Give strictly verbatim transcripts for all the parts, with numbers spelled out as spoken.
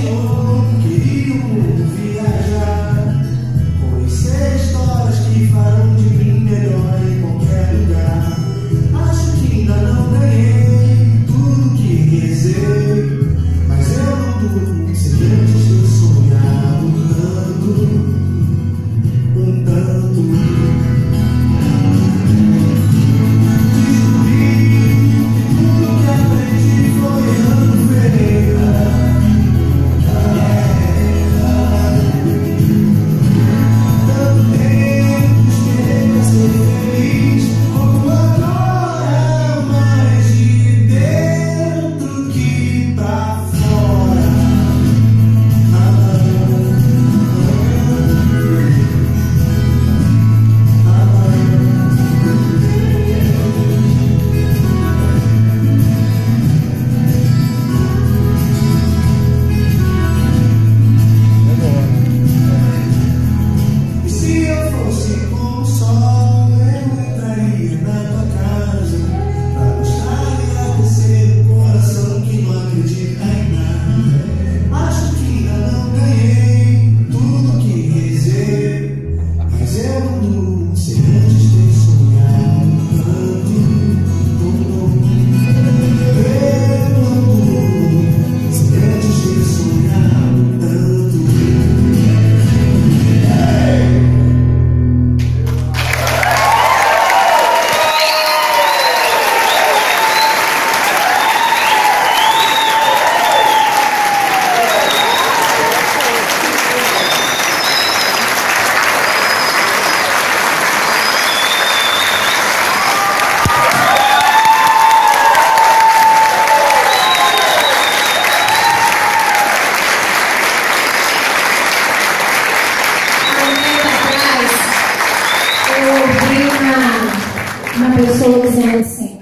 pessoa dizendo assim: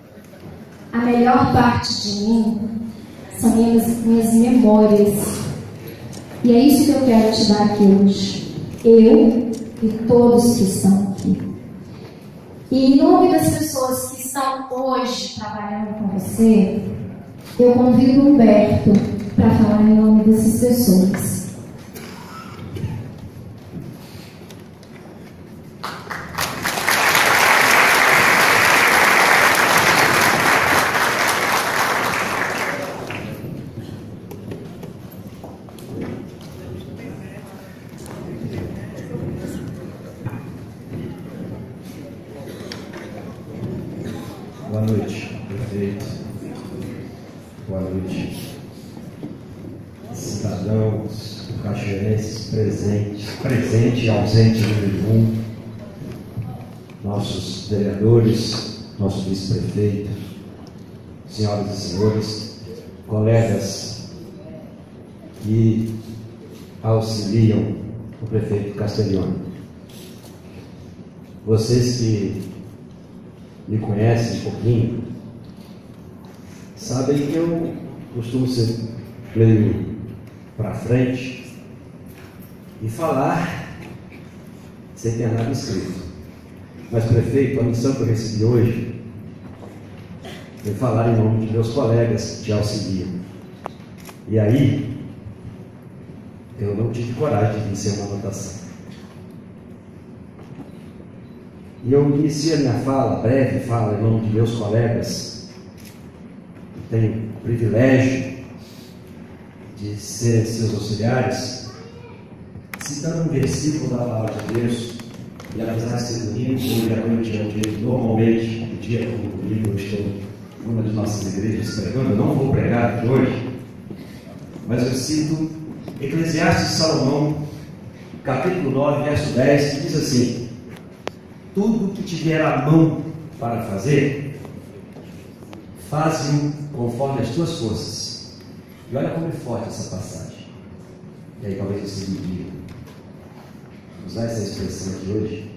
a melhor parte de mim são minhas, minhas memórias. E é isso que eu quero te dar aqui hoje. Eu e todos que estão aqui. E em nome das pessoas que estão hoje trabalhando com você, eu convido o Humberto para falar em nome dessas pessoas. Boa noite, prefeito. Boa noite, cidadãos cachoeirenses presentes, presente e ausente no Limum, nossos vereadores, nosso vice-prefeito, senhoras e senhores, colegas que auxiliam o prefeito Castiglione. Vocês que me conhecem um pouquinho, sabem que eu costumo ser meio para frente e falar sem ter nada escrito. Mas, prefeito, a missão que eu recebi hoje foi falar em nome de meus colegas que te auxiliam. E aí, eu não tive coragem de vencer uma anotação. E eu inicio a minha fala, breve fala, em nome de meus colegas, que tenho o privilégio de serem seus auxiliares, citando um versículo da palavra de Deus. E apesar de ser domingo, hoje à noite é um dia, normalmente, o dia como comigo, eu estou em uma das nossas igrejas pregando. Eu não vou pregar aqui hoje, mas eu cito Eclesiastes de Salomão, capítulo nove, verso dez, que diz assim: tudo que tiver a mão para fazer, faze-o conforme as tuas forças. E olha como é forte essa passagem. E aí talvez você me diga, usar essa expressão aqui hoje: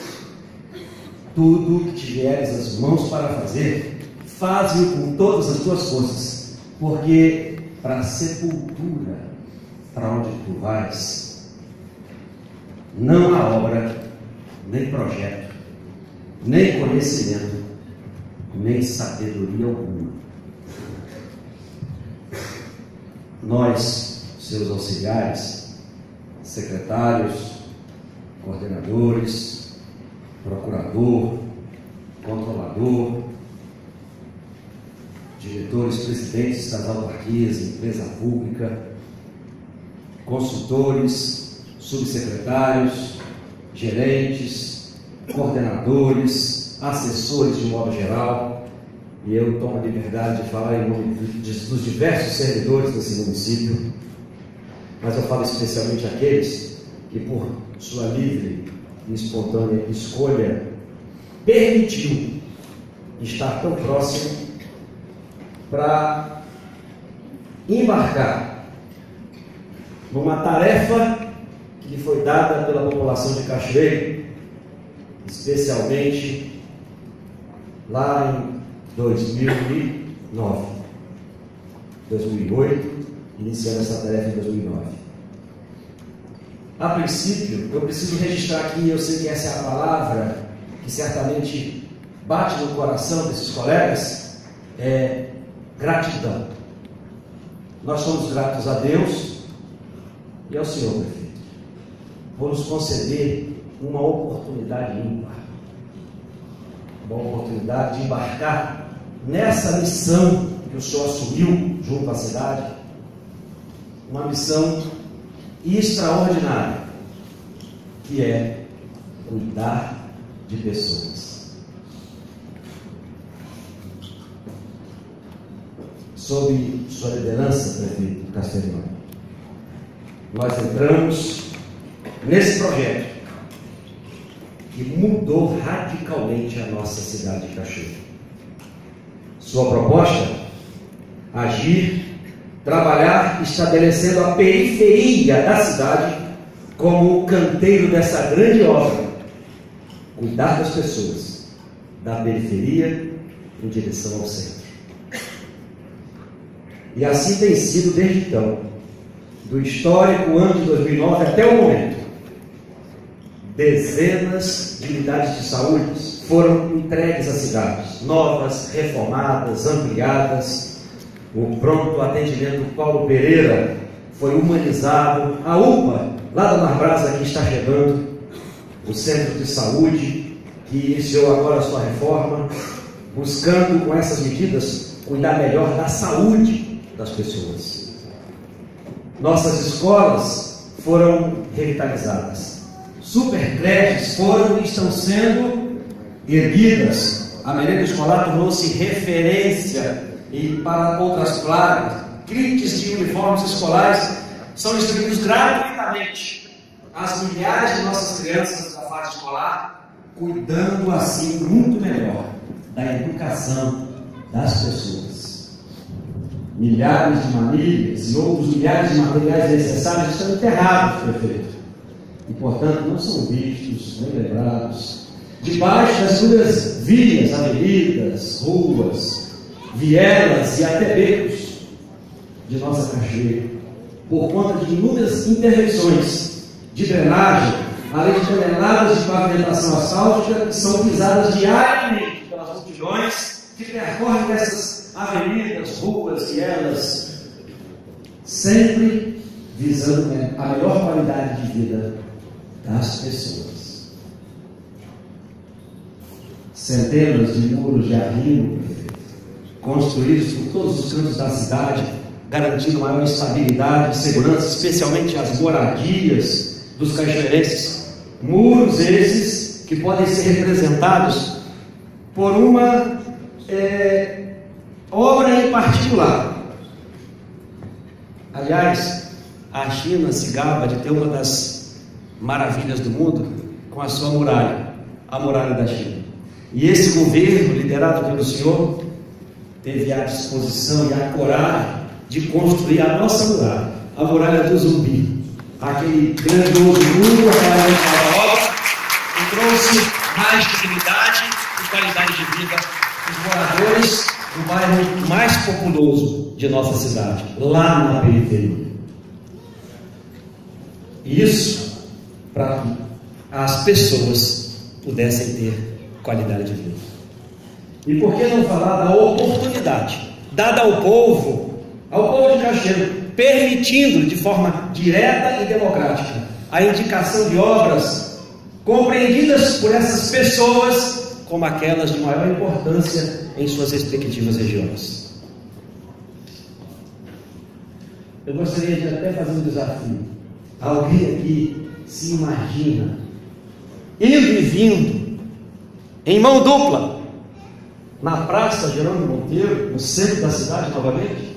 tudo que tiveres as mãos para fazer, faze-o com todas as tuas forças, porque para a sepultura, para onde tu vais, não há obra, nem projeto, nem conhecimento, nem sabedoria alguma. Nós seus auxiliares, secretários, coordenadores, procurador, controlador, diretores, presidentes das autarquias, empresa pública, consultores, subsecretários, gerentes, coordenadores, assessores de modo geral, e eu tomo a liberdade de falar em nome dos diversos servidores desse município, mas eu falo especialmente aqueles que, por sua livre e espontânea escolha, permitiu estar tão próximo para embarcar numa tarefa que lhe foi dada pela população de Cachoeiro, especialmente lá em dois mil e nove, dois mil e oito, iniciando essa tarefa em dois mil e nove. A princípio, eu preciso registrar aqui, eu sei que essa é a palavra que certamente bate no coração desses colegas, é gratidão. Nós somos gratos a Deus e ao Senhor, prefeito, por nos conceder uma oportunidade ímpar, uma oportunidade de embarcar nessa missão que o Senhor assumiu junto à cidade, uma missão extraordinária, que é cuidar de pessoas. Sob sua liderança, prefeito Castelhano, nós entramos nesse projeto que mudou radicalmente a nossa cidade de Cachoeiro. Sua proposta: agir, trabalhar estabelecendo a periferia da cidade como o canteiro dessa grande obra, cuidar das pessoas, da periferia em direção ao centro. E assim tem sido desde então, do histórico ano de dois mil e nove até o momento. Dezenas de unidades de saúde foram entregues às cidades, novas, reformadas, ampliadas. O pronto atendimento Paulo Pereira foi humanizado. A U P A, lá da Marbrasa, que está chegando. O Centro de Saúde, que iniciou agora a sua reforma, buscando com essas medidas cuidar melhor da saúde das pessoas. Nossas escolas foram revitalizadas. Supercreches foram e estão sendo erguidas. A merenda escolar tornou-se referência e para outras plagas. Kits de uniformes escolares são distribuídos gratuitamente às milhares de nossas crianças da fase escolar, cuidando assim muito melhor da educação das pessoas. Milhares de manilhas e outros milhares de materiais necessários estão enterrados, prefeito, e portanto não são vistos nem lembrados debaixo das duras vias, avenidas, ruas, vielas e até becos de nossa Cachoeira, por conta de inúmeras intervenções de drenagem, além de toneladas de pavimentação asfáltica que são pisadas diariamente pelas multidões que percorrem essas avenidas, ruas, vielas, sempre visando a melhor qualidade de vida das pessoas. Centenas de muros de arrimo construídos por todos os cantos da cidade, garantindo maior estabilidade e segurança, especialmente as moradias dos cachoeirenses. Muros esses que podem ser representados por uma é, obra em particular. Aliás, a China se gaba de ter uma das maravilhas do mundo com a sua muralha, a muralha da China. E esse governo, liderado pelo senhor, teve a disposição e a coragem de construir a nossa muralha, a muralha do Zumbi, aquele grandioso muro para a obra, que trouxe mais dignidade e qualidade de vida aos moradores do bairro mais populoso de nossa cidade, lá na periferia. Isso para que as pessoas pudessem ter qualidade de vida. E por que não falar da oportunidade dada ao povo, ao povo de Cachoeiro, permitindo de forma direta e democrática a indicação de obras compreendidas por essas pessoas como aquelas de maior importância em suas respectivas regiões. Eu gostaria de até fazer um desafio. Alguém aqui se imagina indo e vindo em mão dupla na Praça Jerônimo Monteiro, no centro da cidade novamente?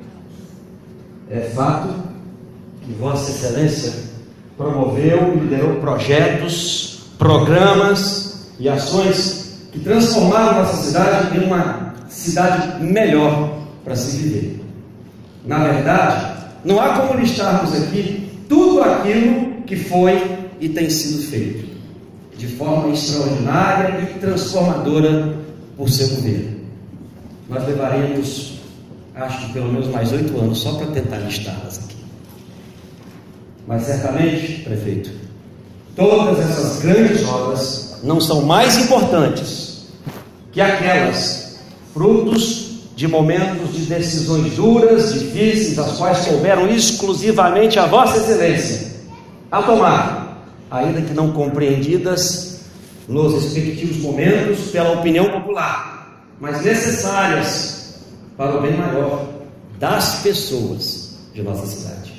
É fato que Vossa Excelência promoveu e liderou projetos, programas e ações que transformaram nossa cidade em uma cidade melhor para se viver. Na verdade, não há como listarmos aqui tudo aquilo que foi e tem sido feito de forma extraordinária e transformadora por seu governo. Nós levaremos, acho que pelo menos mais oito anos só para tentar listá-las aqui. Mas certamente, prefeito, todas essas grandes obras não são mais importantes que aquelas frutos de momentos de decisões duras, difíceis, as quais couberam exclusivamente a Vossa Excelência a tomar, ainda que não compreendidas nos respectivos momentos pela opinião popular, mas necessárias para o bem maior das pessoas de nossa cidade.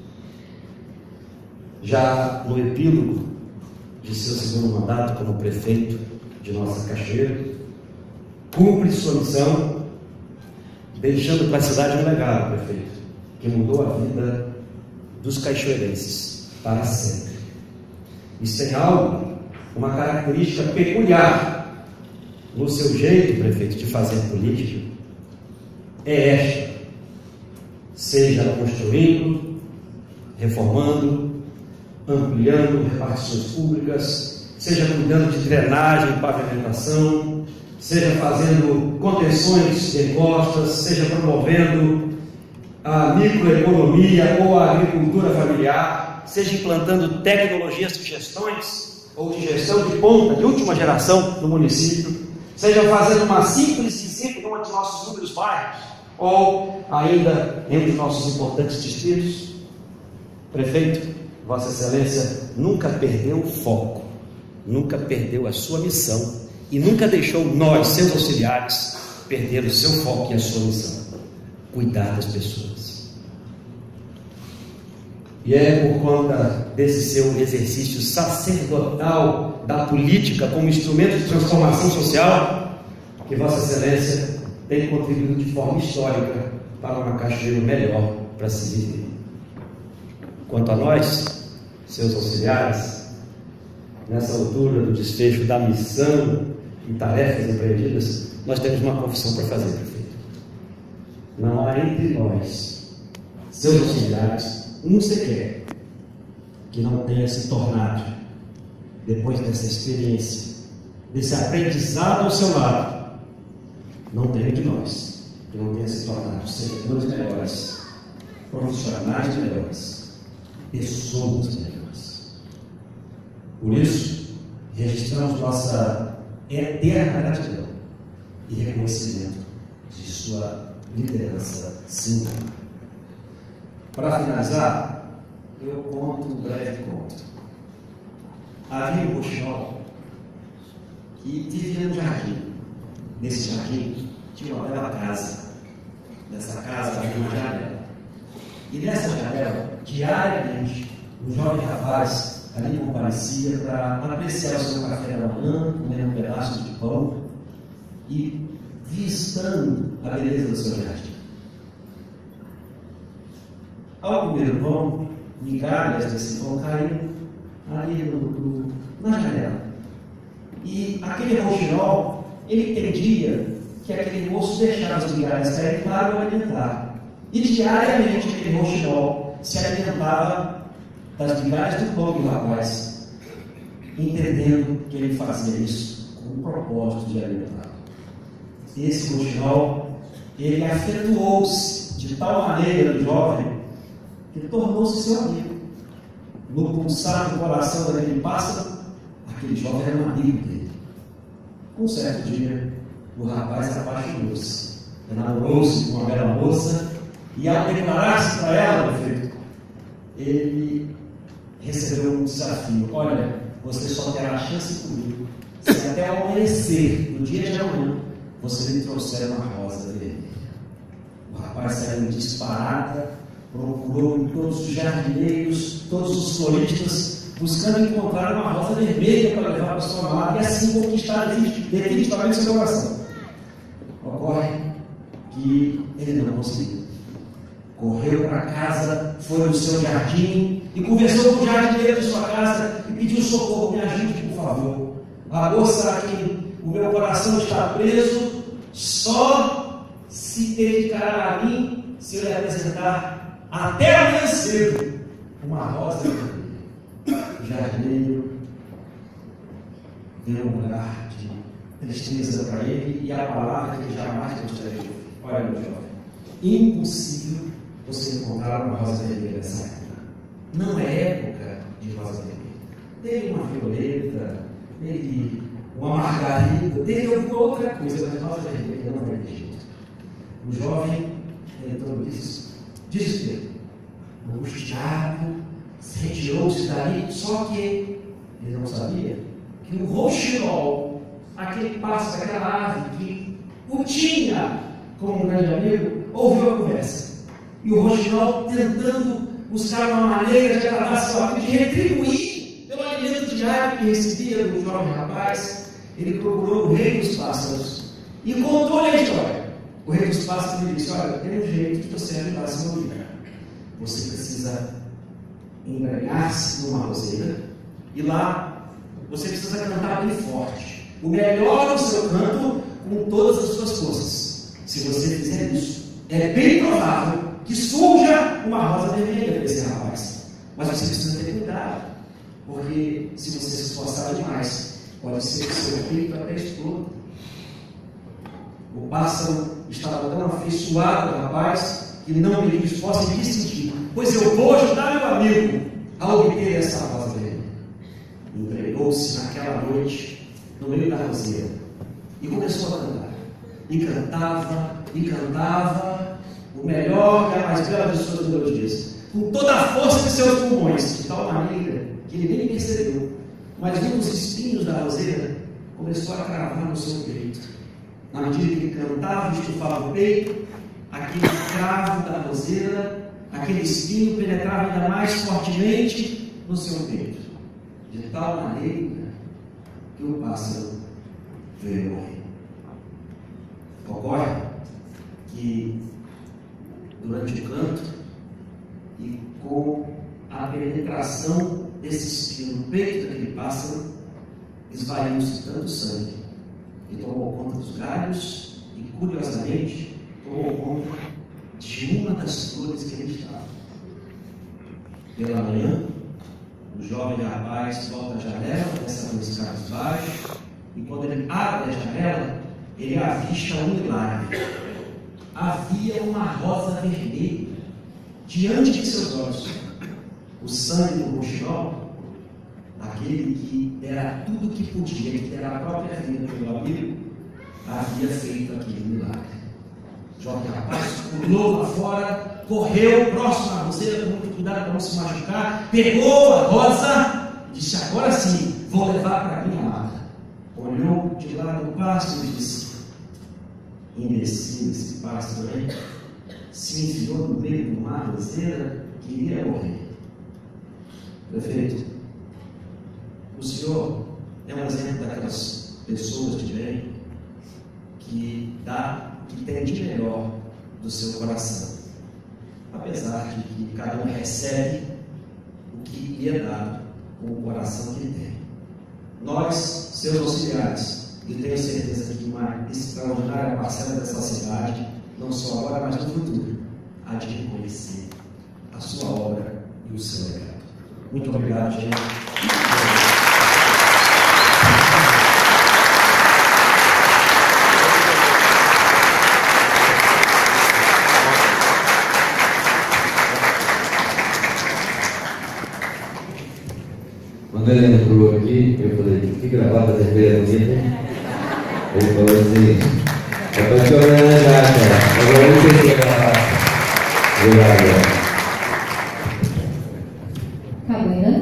Já no epílogo de seu segundo mandato como prefeito de nossa Cachoeira, cumpre sua missão, deixando para a cidade um legado, prefeito, que mudou a vida dos cachoeirenses para sempre. Isso tem algo, uma característica peculiar no seu jeito, prefeito, de fazer política, é esta: seja construindo, reformando, ampliando repartições públicas, seja cuidando de drenagem e pavimentação, seja fazendo contenções de encostas, seja promovendo a microeconomia ou a agricultura familiar, seja implantando tecnologias de gestões ou de gestão de ponta, de última geração no município, seja fazendo uma simples visita em um de nossos inúmeros bairros, ou ainda em um de nossos importantes distritos. Prefeito, Vossa Excelência nunca perdeu o foco, nunca perdeu a sua missão e nunca deixou nós, seus auxiliares, perder o seu foco e a sua missão: cuidar das pessoas. E é por conta desse seu exercício sacerdotal da política como instrumento de transformação social que Vossa Excelência tem contribuído de forma histórica para uma Cachoeira melhor para se viver. Quanto a nós, seus auxiliares, nessa altura do desfecho da missão e tarefas empreendidas, nós temos uma confissão para fazer, prefeito. Não há entre nós, seus auxiliares, um sequer que não tenha se tornado, depois dessa experiência, desse aprendizado ao seu lado, não tem de nós que não tenha se tornado servidores melhores, profissionais melhores, pessoas melhores. Por isso, registramos nossa eterna gratidão e reconhecimento de sua liderança singular. Para finalizar, eu conto um breve conto. Havia um roxinol que vivia no jardim. Nesse jardim tinha uma bela casa. Nessa casa havia uma janela. E nessa janela, diariamente, um jovem rapaz ali comparecia para apreciar o seu café da manhã, comendo um pedaço de pão e vistando a beleza do seu jardim. Ao comer o pão, migalhas desse pão caíram ali no, no, na janela. E aquele roxinol, ele entendia que aquele moço deixava as migalhas caírem para o alimentar. E diariamente aquele roxinol se alimentava das migalhas do pão do rapaz, entendendo que ele fazia isso com o propósito de alimentar. Esse roxinol, ele afetuou-se de tal maneira do jovem que tornou-se seu amigo. No pulsar do coração daquele pássaro, aquele jovem era um amigo dele. Um certo dia, o rapaz apaixonou-se, enamorou-se com uma bela moça E ao declarar-se para ela, prefeito, ele recebeu um desafio. Olha, você só terá a chance comigo se até ao amanhecer, no dia de amanhã, você me trouxer uma rosa vermelha. O rapaz saiu disparada, procurou em todos os jardineiros, todos os floristas, buscando encontrar uma rosa vermelha para levar para sua amada e assim conquistar definitivamente seu coração. Ocorre que ele não conseguiu. Correu para casa, foi no seu jardim e conversou com o jardineiro de sua casa e pediu socorro. Me ajude, por favor. A moça que o meu coração está preso só se dedicará a mim se eu lhe apresentar até amanhã cedo uma rosa vermelha. O jardineiro deu um lugar de tristeza para ele e a palavra que ele jamais gostaria de ouvir. Olha, meu jovem, impossível você encontrar uma rosa vermelha nessa época. Não é época de rosa vermelha. Teve uma violeta, teve uma margarida, teve alguma outra coisa, mas rosa vermelha não é de jeito. O jovem, então, disse, desespero, angustiado, se retirou-se dali, só que ele não sabia que o roxinol, aquele pássaro, aquela ave que o tinha como um grande amigo, ouviu a conversa. E o roxinol tentando buscar uma maneira de agradar seu amigo, de retribuir pelo alimento diário que recebia do jovem rapaz, ele procurou o rei dos pássaros e contou-lhe a história. O rei dos pássaros lhe disse: olha, tem um jeito de você ajudar seu amigo. Você precisa embrenhar-se numa roseira e lá você precisa cantar bem forte. O melhor do seu canto com todas as suas forças. Se você fizer isso, é bem provável que surja uma rosa vermelha para esse rapaz. Mas você precisa ter cuidado, porque se você se esforçar demais, pode ser que seu peito até exploda. O pássaro estava tão afeiçoado ao rapaz que não lhe disposto de sentir, pois eu vou ajudar meu amigo a obter essa rosa vermelha. Entregou-se naquela noite no meio da roseira e começou a cantar. E cantava, e cantava o melhor e a mais bela de suas melodias, com toda a força de seus pulmões, de tal maneira que ele nem percebeu, mas um dos espinhos da roseira começou a cravar no seu peito. Na medida que ele cantava e estufava o peito, aquele cravo da roseira, aquele espinho penetrava ainda mais fortemente no seu peito, de tal maneira que o pássaro veio morrer. Ocorre que durante o canto e com a penetração desse espinho no peito daquele pássaro, esvaiu-se tanto sangue que tomou conta dos galhos e, curiosamente, tomou conta de uma das flores que ele estava. Pela manhã, o jovem rapaz volta à janela, dessa vez cabisbaixo, e quando ele abre a janela, ele avista um milagre. Havia uma rosa vermelha diante de seus olhos. O sangue do roxinol, aquele que era tudo que podia, que era a própria vida pelo amigo, havia feito aquele milagre. O jovem rapaz pulou lá fora, correu próximo à roseira, com muito cuidado para não se machucar, pegou a rosa e disse: agora sim, vou levar para minha amada. Olhou de lá no pasto e disse: imbecil esse pássaro, hein? Se enfiou no meio de uma roseira que iria morrer. Prefeito, o senhor é um exemplo daquelas pessoas de bem que dá, que tem de melhor do seu coração, apesar de que cada um recebe o que lhe é dado com o coração que tem. Nós, seus auxiliares, e tenho certeza que uma extraordinária parcela dessa cidade, não só agora, mas no futuro, há de reconhecer a sua obra e o seu legado. Muito obrigado, gente. Quando ele entrou aqui, eu falei: que gravata vermelha bonita. Ele falou assim: é para te homenagear, cara. Agora eu entendi a gravata. Obrigado. Acabou ainda